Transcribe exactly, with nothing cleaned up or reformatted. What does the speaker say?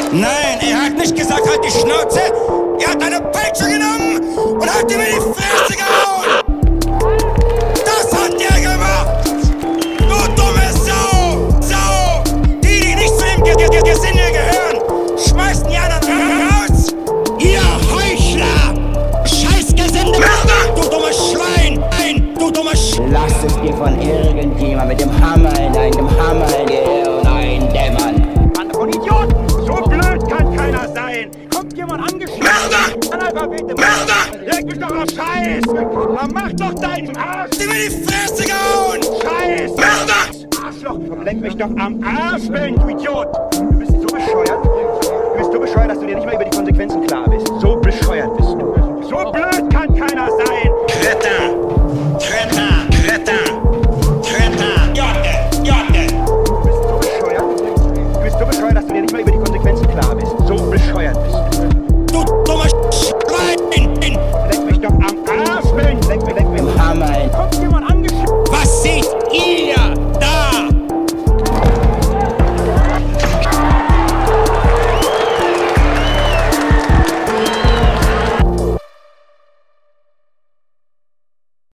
Nein, er hat nicht gesagt, halt die Schnauze. Er hat eine Peitsche genommen und hat ihm in die Fresse gehauen. Das hat er gemacht. Du dumme Sau. Sau. Die, die nicht zu dem Ge Ge Ge Gesinde gehören, schmeißen die anderen raus. Ihr Heuchler. Scheißgesinde. Du dummes Schwein. Nein, du dummes Schwein. Lass es dir von irgendjemand mit dem Hammer in deinem Hammer in Gehirn eindämmern. Mann von Idioten! So blöd kann keiner sein! Kommt jemand angeschrieben? Mörder! Analphabete! Mörder! Leg mich doch auf Scheiß! Man macht doch deinen Arsch! Die mir die Fresse gehauen! Scheiß! Mörder! Arschloch! Leck mich doch am Arsch, du Idiot! Du bist so bescheuert. Du bist so bescheuert, dass du dir nicht mal über die Konsequenzen klar bist. So bescheuert bist du. So blöd kann keiner sein! Kretter! Kretter! Kretter! Kretter! Jotte! Jotte! Du bist so bescheuert. Du bist so bescheuert, dass du dir nicht mal über die Konsequenzen klar bist. So bescheuert bist du.